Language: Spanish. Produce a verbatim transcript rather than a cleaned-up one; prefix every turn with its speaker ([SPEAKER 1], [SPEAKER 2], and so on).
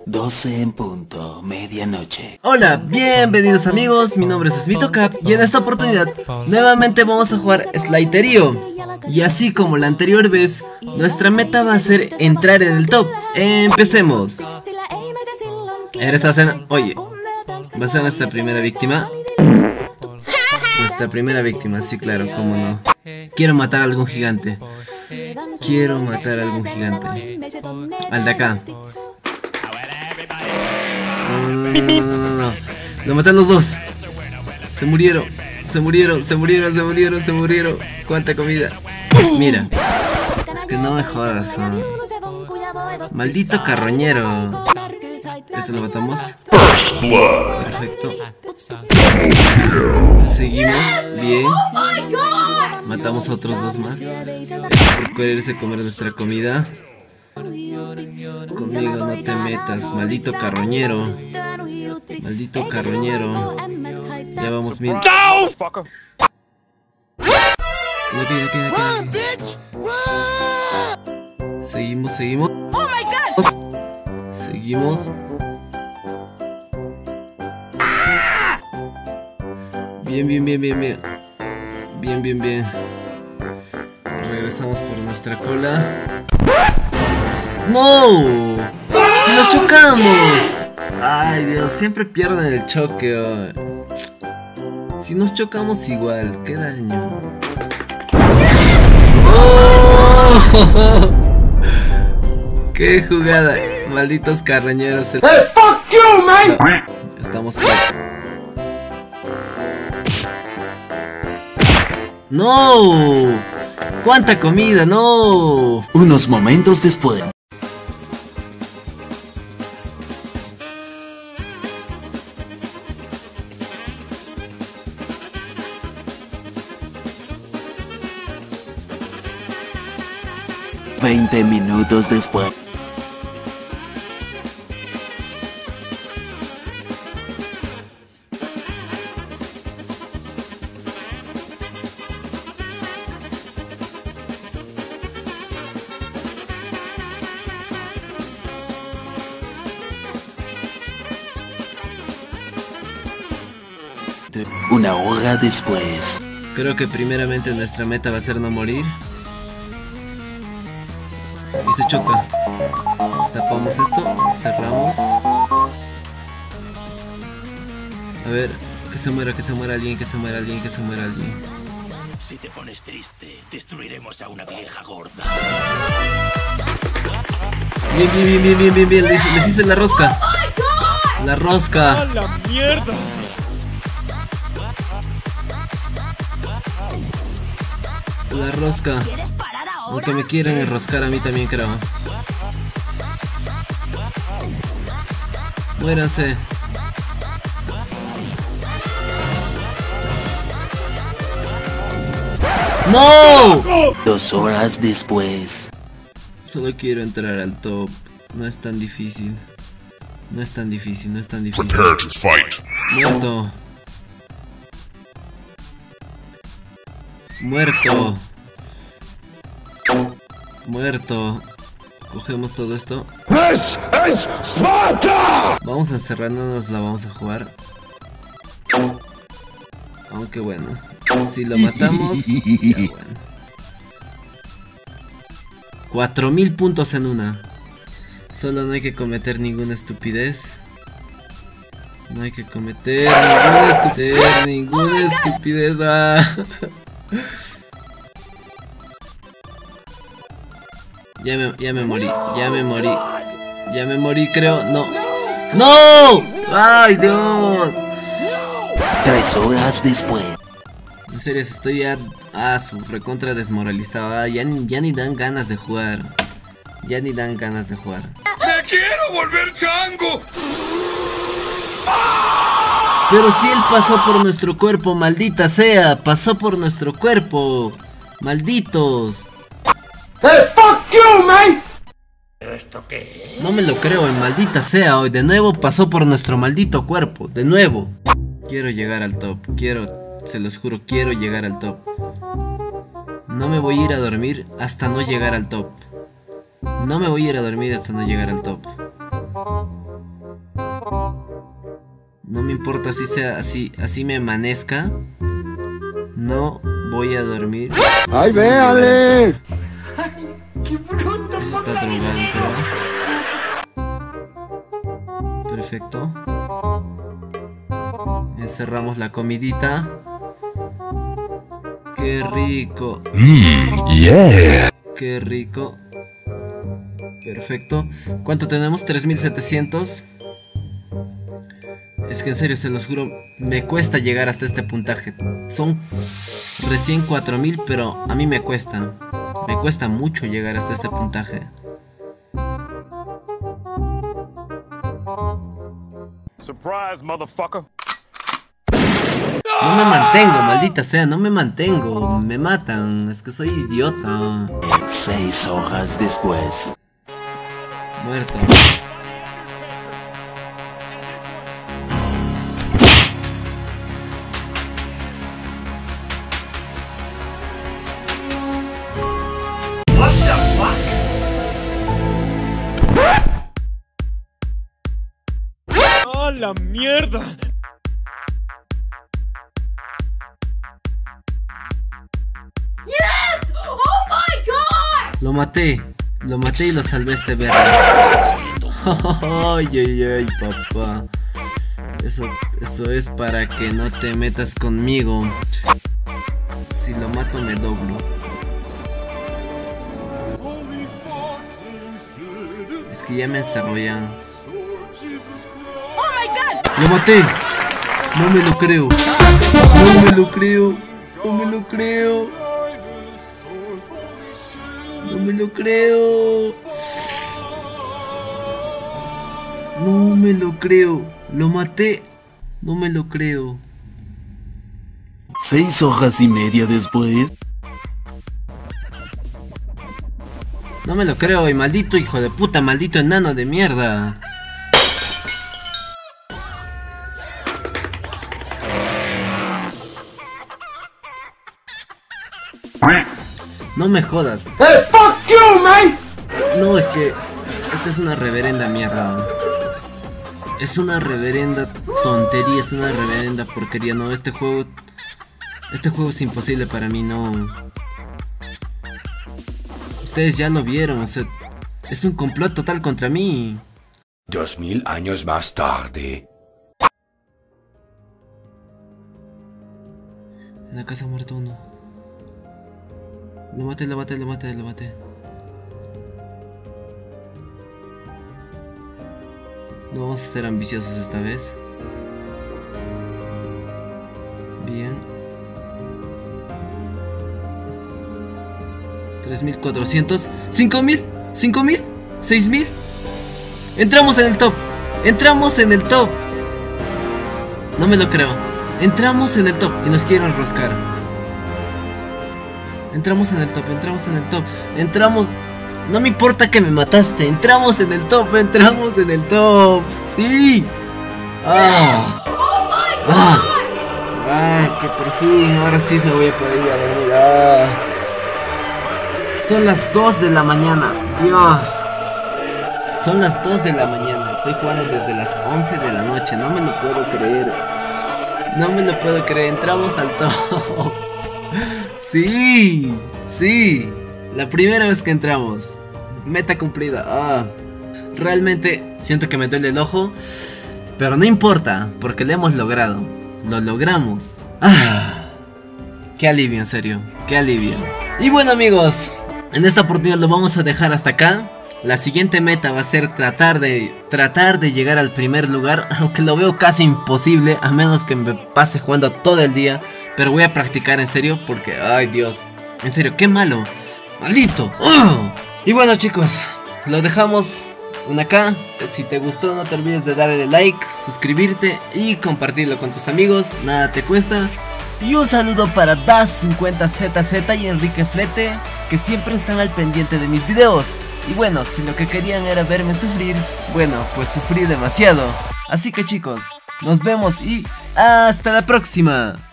[SPEAKER 1] doce en punto, medianoche.
[SPEAKER 2] Hola, bienvenidos amigos, mi nombre es SmitoCap y en esta oportunidad nuevamente vamos a jugar Slighterio. Y así como la anterior vez, nuestra meta va a ser entrar en el top. Empecemos. Eres a ser... Oye, va a ser nuestra primera víctima. Nuestra primera víctima, sí claro, cómo no. Quiero matar a algún gigante. Quiero matar a algún gigante. Al de acá. No, no, no, no, no, no, no. Lo matan los dos. Se murieron, se murieron, se murieron, se murieron, se murieron. ¿Cuánta comida? Mira. Es que no me jodas, ¿no? Maldito carroñero. Este lo matamos. Perfecto. Seguimos, bien. Matamos a otros dos más. Este por quererse comer nuestra comida. Conmigo no te metas, maldito carroñero. Maldito carroñero. Ya vamos bien. Aquí, aquí, aquí, aquí. Seguimos, seguimos. Seguimos. Bien, bien, bien, bien, bien. Bien, bien, bien. Regresamos por nuestra cola. ¡No! ¡Si nos chocamos! Ay, Dios, siempre pierden el choque. Oh. Si nos chocamos igual, qué daño. ¡Oh! ¡Qué jugada! Malditos carroñeros. ¡Hey, fuck you, man! No, estamos aquí. ¡No! ¡Cuánta comida! ¡No!
[SPEAKER 1] Unos momentos después. Veinte minutos después. Una hora después.
[SPEAKER 2] Creo que primeramente nuestra meta va a ser no morir. Y se choca. Tapamos esto, cerramos. A ver, que se muera, que se muera alguien, que se muera alguien, que se muera alguien.
[SPEAKER 3] Si te pones triste, destruiremos a una vieja gorda.
[SPEAKER 2] Bien, bien, bien, bien, bien, bien, bien. Les, les hice la rosca. La rosca.
[SPEAKER 4] ¡A la mierda!
[SPEAKER 2] La rosca. Aunque me quieren enroscar a mí también, creo. Muéranse. ¡No!
[SPEAKER 1] Dos horas después.
[SPEAKER 2] Solo quiero entrar al top. No es tan difícil. No es tan difícil, no es tan difícil.
[SPEAKER 5] Prepare to fight.
[SPEAKER 2] Muerto. Muerto. Muerto. Cogemos todo esto.
[SPEAKER 5] This is Sparta!
[SPEAKER 2] Vamos a encerrarnos, la vamos a jugar. Aunque bueno, si lo matamos, ya bueno. cuatro mil puntos en una. Solo no hay que cometer ninguna estupidez. No hay que cometer ninguna estupidez, ninguna estupidez. Ah. Ya me, ya me morí, ya me morí. Ya me morí, creo, no. ¡No! ¡Ay, Dios!
[SPEAKER 1] Tres horas después.
[SPEAKER 2] En serio, estoy ya a ah, su recontra desmoralizado. Ya, ya ni dan ganas de jugar. Ya ni dan ganas de jugar.
[SPEAKER 4] ¡Me quiero volver chango!
[SPEAKER 2] Pero si él pasó por nuestro cuerpo, maldita sea. Pasó por nuestro cuerpo. Malditos.
[SPEAKER 4] ¡Hey, fuck you, man!
[SPEAKER 3] ¿Esto qué?
[SPEAKER 2] No me lo creo, en maldita sea. Hoy de nuevo pasó por nuestro maldito cuerpo. De nuevo. Quiero llegar al top. Quiero, se los juro, quiero llegar al top. No me voy a ir a dormir hasta no llegar al top. No me voy a ir a dormir hasta no llegar al top. No me importa si sea así, así me amanezca. No voy a dormir.
[SPEAKER 5] ¡Ay,
[SPEAKER 2] Sí,
[SPEAKER 5] véale!
[SPEAKER 2] Ese está drogado, creo. Perfecto. Encerramos la comidita. Qué rico.
[SPEAKER 5] Mmm, yeah.
[SPEAKER 2] Qué rico. Perfecto. ¿Cuánto tenemos? tres mil setecientos. Es que en serio, se los juro, me cuesta llegar hasta este puntaje. Son recién cuatro mil, pero a mí me cuesta. Me cuesta mucho llegar hasta este puntaje.
[SPEAKER 4] Surprise, motherfucker.
[SPEAKER 2] No me mantengo, maldita sea, no me mantengo. Me matan, es que soy idiota.
[SPEAKER 1] Seis horas después.
[SPEAKER 2] Muerto.
[SPEAKER 4] ¡Ah, la mierda!
[SPEAKER 6] Yes! Oh my god!
[SPEAKER 2] Lo maté, lo maté y lo salvé a este verde. Ay, ay, ay, papá. Eso, eso es para que no te metas conmigo. Si lo mato me doblo. Es que ya me encerró ya.
[SPEAKER 6] Oh my god!
[SPEAKER 2] ¡Lo maté! No me lo creo. No me lo creo. No me lo creo. No me lo creo. No me lo creo. Lo maté. No me lo creo.
[SPEAKER 1] Seis horas y media después.
[SPEAKER 2] No me lo creo, y maldito hijo de puta, maldito enano de mierda. No me jodas.
[SPEAKER 4] Hey, fuck you, man!
[SPEAKER 2] No, es que esta es una reverenda mierda. Es una reverenda tontería, es una reverenda porquería. No, este juego... Este juego es imposible para mí, no. Ustedes ya lo vieron, o sea, es un complot total contra mí.
[SPEAKER 5] Dos mil años más tarde.
[SPEAKER 2] En la casa ha muerto uno. Lo maté, lo maté, lo maté, lo maté. No vamos a ser ambiciosos esta vez. Bien. tres mil cuatrocientos. cinco mil. cinco mil. seis mil. Entramos en el top. Entramos en el top. No me lo creo. Entramos en el top y nos quieren enroscar. Entramos en el top, entramos en el top. Entramos... No me importa que me mataste. Entramos en el top, entramos en el top. ¡Sí! ¡Ah! ¡Ah! ¡Ah! Que por fin, ahora sí me voy a poder ir a dormir. ¡Ah! Son las dos de la mañana. Dios. Son las dos de la mañana. Estoy jugando desde las once de la noche. No me lo puedo creer. No me lo puedo creer. Entramos al top. Sí. Sí. La primera vez que entramos. Meta cumplida. Ah. Realmente siento que me duele el ojo. Pero no importa. Porque lo hemos logrado. Lo logramos. Ah. Qué alivio, en serio. Qué alivio. Y bueno, amigos, en esta oportunidad lo vamos a dejar hasta acá. La siguiente meta va a ser tratar de Tratar de llegar al primer lugar. Aunque lo veo casi imposible, a menos que me pase jugando todo el día. Pero voy a practicar en serio porque, ay Dios, en serio, qué malo. ¡Maldito! ¡Oh! Y bueno, chicos, lo dejamos una acá. Si te gustó, no te olvides de darle like, suscribirte y compartirlo con tus amigos. Nada te cuesta. Y un saludo para Das cincuenta Z Z y Enrique Flete, que siempre están al pendiente de mis videos. Y bueno, si lo que querían era verme sufrir, bueno, pues sufrí demasiado. Así que chicos, nos vemos y hasta la próxima.